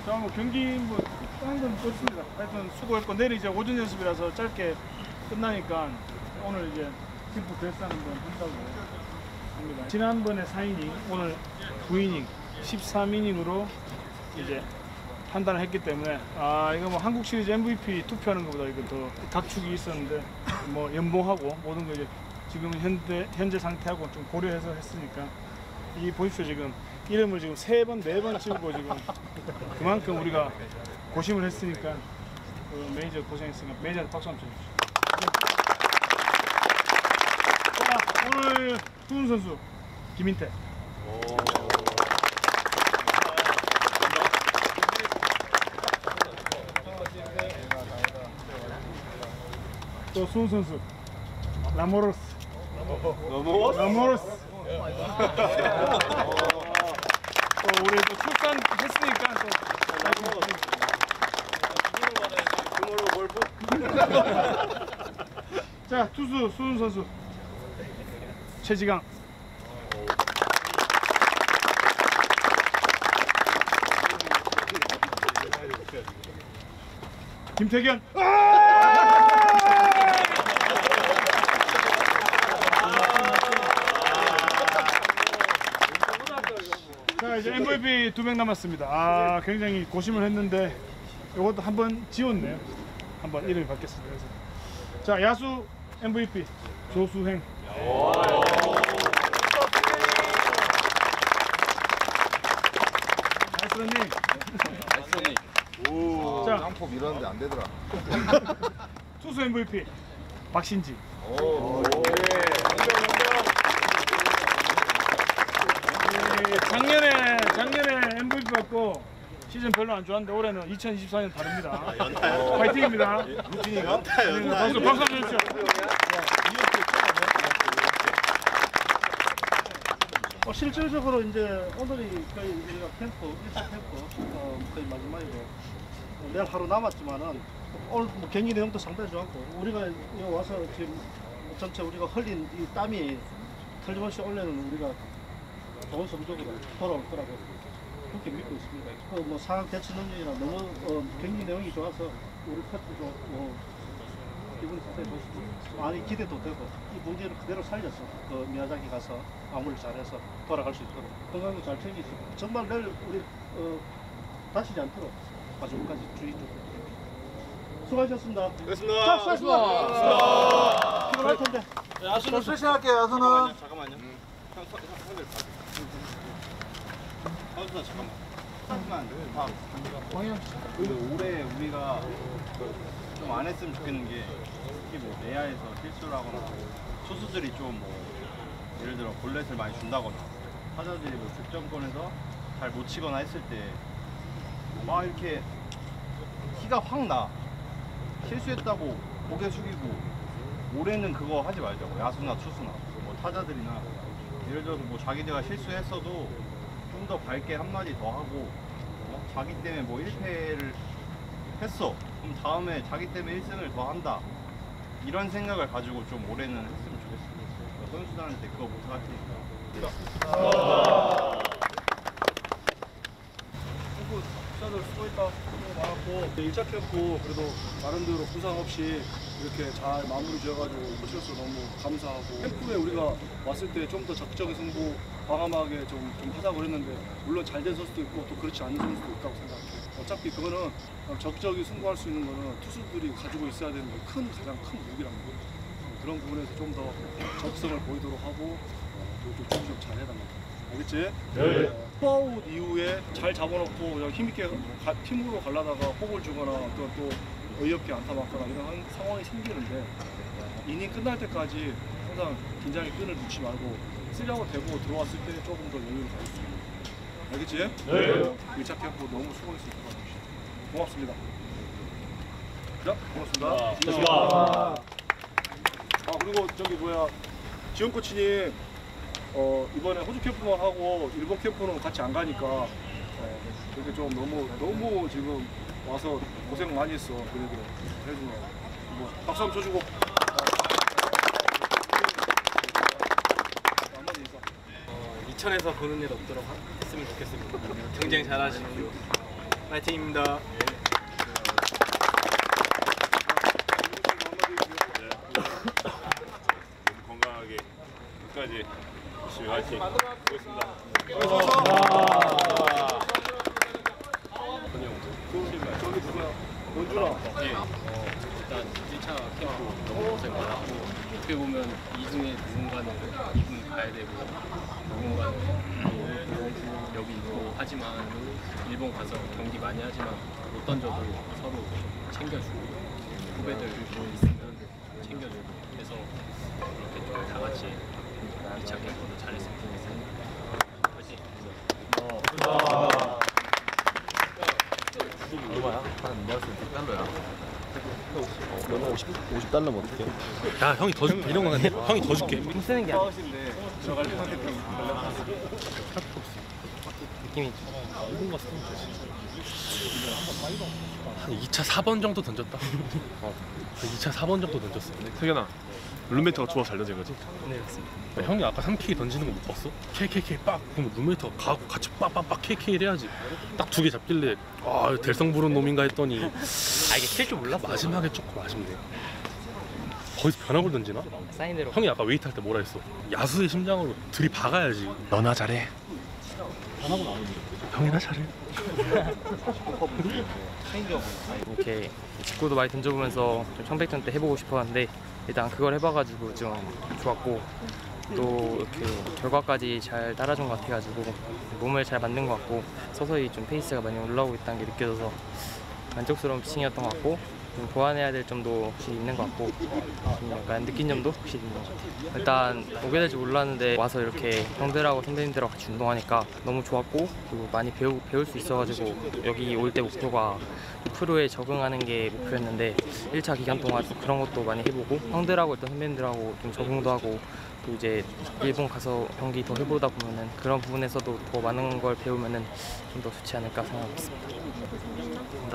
자, 뭐 경기 뭐 다른 건 없습니다. 하여튼 수고했고 내일 이제 오전 연습이라서 짧게 끝나니까 오늘 이제 팀프 드레스 한번 한다고 합니다. 지난번에 4이닝, 오늘 9이닝, 13이닝으로 이제 판단을 했기 때문에 이거 뭐 한국 시리즈 MVP 투표하는 것보다 이거 더 각축이 있었는데 뭐 연봉하고 모든 거 이제 지금 현재 상태하고 좀 고려해서 했으니까 이 보십시오. 지금 이름을 지금 3번, 4번 찍고 지금 그만큼 우리가 고심을 했으니까 매니저 고생했으니까 매니저한테 박수 한번 쳐주십시오. 자, 오늘 수훈 선수 김인태. 또 수훈 선수 라모로스. 라모로스. 또 우리 또 출산했으니까 또 자, 투수 수훈 선수 최지강. 김태견. 자, 이제 MVP 2명 남았습니다. 굉장히 고심을 했는데 이것도 한번 지웠네요. 한번 이름이 바뀌었습니다. 그래서 자, 야수 MVP 조수행. 나이스런닝. 오, 자, 쌍포 밀었는데 안 되더라. 투수 MVP 박신지. 작년에 MVP 받고 시즌 별로 안 좋았는데 올해는 2024년 다릅니다. 파이팅입니다. 루틴이가? 박수 한번 주십시오. 실질적으로 이제 오늘이 거의 우리가 캠프 1차 캠프 거의 마지막이고 내일 하루 남았지만은 오늘 뭐 경기 내용도 상당히 좋았고 우리가 여기 와서 지금 전체 우리가 흘린 이 땀이 틀림없이 올해는 우리가 좋은 성적으로 돌아올 거라고 그렇게 믿고 있습니다. 그 뭐 상황 대처 능력이나 너무 경기 내용이 좋아서 우리 코치도 기분이 상당히 좋습니다. 많이 기대도 되고 이 문제를 그대로 살려서 그 미야자키 가서 마무리를 잘해서 돌아갈 수 있도록 건강도 잘 챙기시고 정말 내일 우리 다치지 않도록 마지막까지 주의 좀 수고하셨습니다. 고맙습니다. 자, 수고하셨습니다. 피곤할 텐데. 야수는 세팅할게요. 야수는. 잠깐만요. 형들 선수나 잠깐만. 근데 올해 우리가 좀 안 했으면 좋겠는 게 특히 뭐 내야에서 실수를 하거나 투수들이 좀 뭐 예를 들어 볼넷을 많이 준다거나 타자들이 뭐 득점권에서 잘 못 치거나 했을 때 막 이렇게 티가 확 나. 실수했다고 고개 숙이고 올해는 그거 하지 말자고. 야수나 투수나 뭐 타자들이나 예를 들어서 뭐 자기들가 실수했어도 좀 더 밝게 한마디 더 하고 자기 때문에 뭐 1패를 했어. 그럼 다음에 자기 때문에 1승을 더 한다. 이런 생각을 가지고 좀 올해는 했으면 좋겠어요. 선수들한테 그거 못할 테니까. 투자들 수고했다. 수고 많았고 1차 캠프 그래도 나름대로 부상 없이 이렇게 잘 마무리 지어가지고 코치로서 너무 감사하고 캠프에 우리가 왔을 때 좀 더 적극적인 승부 과감하게 좀 하자고 그랬는데 물론 잘된 선수도 있고 또 그렇지 않은 선수도 있다고 생각해요. 어차피 그거는 적극적인 승부할 수 있는 거는 투수들이 가지고 있어야 되는 게 가장 큰 무기랍니다. 그런 부분에서 좀 더 적성을 보이도록 하고 좀 조금 잘 해달랍니다. 알겠지? 네. 투아웃 이후에 잘 잡아놓고 그냥 힘있게 팀으로 가려다가 호흡을 주거나 또 어이없게 안타 맞거나 이런 상황이 생기는데 이닝 끝날 때까지 항상 긴장의 끈을 놓지 말고 쓰려고 대고 들어왔을 때 조금 더 여유를 가졌습니다. 알겠지? 네. 1차 캠프 너무 수고했을 것 같아요. 고맙습니다. 자, 고맙습니다. 그리고 저기 지원 코치님 이번에 호주 캠프만 하고 일본 캠프는 같이 안 가니까 이렇게 좀 너무 지금 와서 고생 많이 했어. 그래도 해주면 박수 한번 쳐주고. 이천에서 보는 일 없도록 했으면 좋겠습니다. 경쟁 잘하시고 파이팅입니다. 건강하게 끝까지 열심히 화이팅 하겠습니다. 일단 1차 캠프 너무 고생 많았고 어떻게 보면 2중에 누군가는 2군 가야 되고 누군가는 여기 있고 하지만 일본 가서 경기 많이 하지만 못 던져도 서로 챙겨주고 후배들 있으면 챙겨주고 해서 이렇게 좀 다 같이 2차 캠프도 잘했으면 좋겠습니다. 화이팅! 야 형이 더 줄게 이런 거 같네. 형이 더 줄게. 쓰는 게 아니야. 느낌이 한 2차 4번 정도 던졌다. 2차 4번 정도 던졌어. 태견아, 룸메이트가 좋아 잘 던진 거지? 네, 맞습니다. 형이 아까 3K 던지는 거 못 봤어? KKK 빡! 그럼 룸메이트가 가고 같이 빡빡빡 KK를 해야지. 딱 2개 잡길래 아 대성 부른 놈인가 했더니 이게 칠 줄 몰랐어. 마지막에 조금 아쉽네. 거기서 변화구를 던지나? 사인대로. 형이 아까 웨이트 할 때 뭐라 했어? 야수의 심장으로 들이박아야지. 너나 잘해. 형이나 잘해. 이렇게 직구도 많이 던져보면서 좀 청백전 때 해보고 싶었는데 일단 그걸 해봐가지고 좀 좋았고 또 이렇게 결과까지 잘 따라준 것 같아가지고 몸을 잘 만든 것 같고 서서히 좀 페이스가 많이 올라오고 있다는 게 느껴져서 만족스러운 피칭이었던 것 같고 좀 보완해야 될 점도 확실히 있는 것 같고 좀 약간 느낀 점도 확실히 있는 것 같아요. 일단 오게 될지 몰랐는데 와서 이렇게 형들하고 선배님들하고 같이 운동하니까 너무 좋았고 그리고 많이 배울 수 있어가지고 여기 올 때 목표가 프로에 적응하는 게 목표였는데 1차 기간 동안 좀 그런 것도 많이 해보고 형들하고 일단 선배님들하고 좀 적응도 하고 또 이제 일본 가서 경기 더 해보다 보면은 그런 부분에서도 더 많은 걸 배우면은 좀 더 좋지 않을까 생각하고 있습니다. 감사합니다.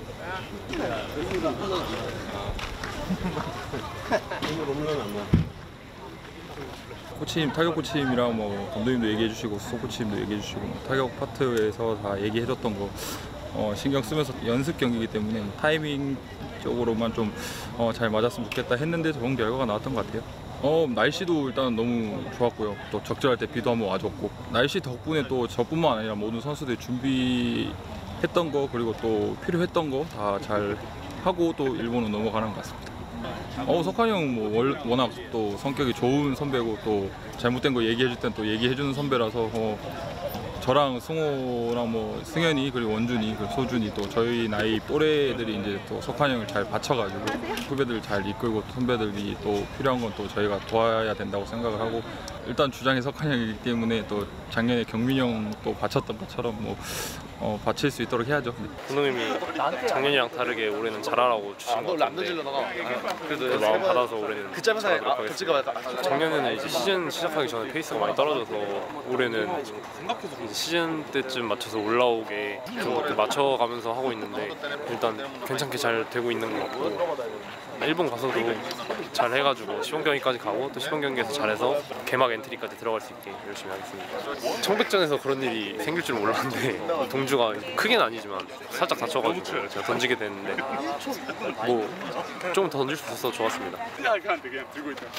코치님, 타격 코치님이랑 뭐 감독님도 얘기해 주시고 수석 코치님도 얘기해 주시고 타격 파트에서 다 얘기해 줬던 거 신경 쓰면서 연습 경기이기 때문에 타이밍 쪽으로만 좀 잘 맞았으면 좋겠다 했는데 좋은 결과가 나왔던 것 같아요. 날씨도 일단 너무 좋았고요. 또 적절할 때 비도 한번 와줬고 날씨 덕분에 또 저뿐만 아니라 모든 선수들이 준비했던 거 그리고 또 필요했던 거 다 잘 하고 또 일본으로 넘어가는 것 같습니다. 석환이 형 뭐 워낙 또 성격이 좋은 선배고 또 잘못된 거 얘기해 줄 땐 또 얘기해 주는 선배라서 저랑 승호랑 뭐 승현이 그리고 원준이 그리고 소준이 또 저희 나이 또래들이 이제 또 석환이 형을 잘 받쳐가지고 후배들 잘 이끌고 선배들이 또 필요한 건 또 저희가 도와야 된다고 생각을 하고 일단 주장이 석환이 형이기 때문에 또 작년에 경민이 형 또 바쳤던 것처럼 뭐 바칠 수 있도록 해야죠. 감독님이 작년이랑 다르게 올해는 잘하라고 주신 것 같은데 그래도 마음 받아서 올해는 잘하도록 하겠습니다. 작년에는 이제 시즌 시작하기 전에 페이스가 많이 떨어져서 올해는 이제 시즌 때쯤 맞춰서 올라오게 좀 그렇게 맞춰가면서 하고 있는데 일단 괜찮게 잘 되고 있는 것 같고 일본 가서도 잘 해가지고 시범 경기까지 가고 또 시범 경기에서 잘해서 개막 엔트리까지 들어갈 수 있게 열심히 하겠습니다. 청백전에서 그런 일이 생길 줄 몰랐는데 동주가 크게는 아니지만 살짝 다쳐가지고 제가 던지게 됐는데 뭐 좀 더 던질 수 있어서 좋았습니다. 그냥 들고 있다.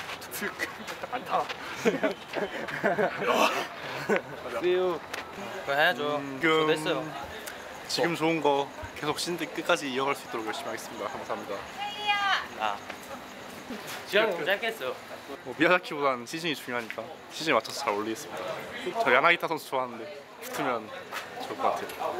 그거 해야죠. 저도 했어요. 지금 좋은 거 계속 시즌 끝까지 이어갈 수 있도록 열심히 하겠습니다. 감사합니다. 지금 짧게 했어요. 미야자키보다는 시즌이 중요하니까 시즌에 맞춰서 잘 올리겠습니다. 저 야나기타 선수 좋아하는데 붙으면 좋을 것 같아요.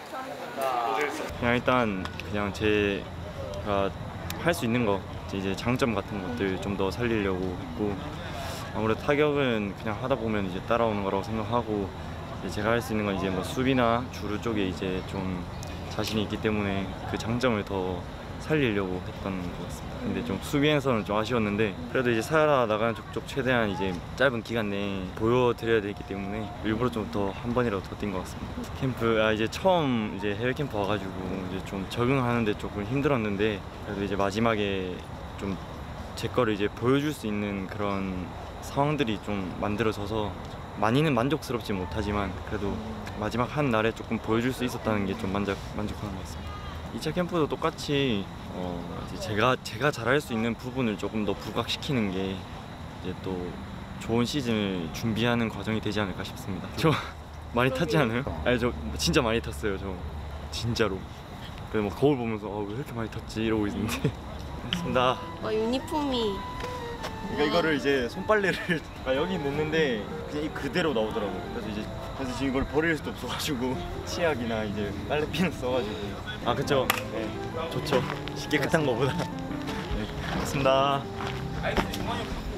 그냥 일단 그냥 제가 할 수 있는 거 이제 장점 같은 것들 좀 더 살리려고 했고 아무래도 타격은 그냥 하다 보면 이제 따라오는 거라고 생각하고 이제 제가 할 수 있는 건 이제 뭐 수비나 주루 쪽에 이제 좀 자신이 있기 때문에 그 장점을 더 살리려고 했던 것 같습니다. 근데 좀 수비에서는 좀 아쉬웠는데 그래도 이제 살아나가는 족족 최대한 이제 짧은 기간 내에 보여드려야 되기 때문에 일부러 좀 더 한 번이라도 더 뛴 것 같습니다. 캠프 이제 처음 이제 해외 캠프 와가지고 이제 좀 적응하는데 조금 힘들었는데 그래도 이제 마지막에 좀 제 거를 이제 보여줄 수 있는 그런 상황들이 좀 만들어져서 많이는 만족스럽지 못하지만 그래도 마지막 한 날에 조금 보여줄 수 있었다는 게 좀 만족하는 것 같습니다. 2차 캠프도 똑같이 이제 제가 잘할 수 있는 부분을 조금 더 부각시키는 게 이제 또 좋은 시즌을 준비하는 과정이 되지 않을까 싶습니다. 저 많이 탔지 않아요? 아니 저 진짜 많이 탔어요. 저 진짜로. 그래서 뭐 거울 보면서 왜 이렇게 많이 탔지 이러고 있는데 됐습니다. 유니폼이 그러니까 이거를 이제 손빨래를 여기 넣는데 그냥 이 그대로 나오더라고요. 그래서 지금 이걸 버릴 수도 없어가지고 치약이나 이제 빨래핀을 써가지고 그쵸. 네, 좋죠. 깨끗한 거보다. 네, 됐습니다.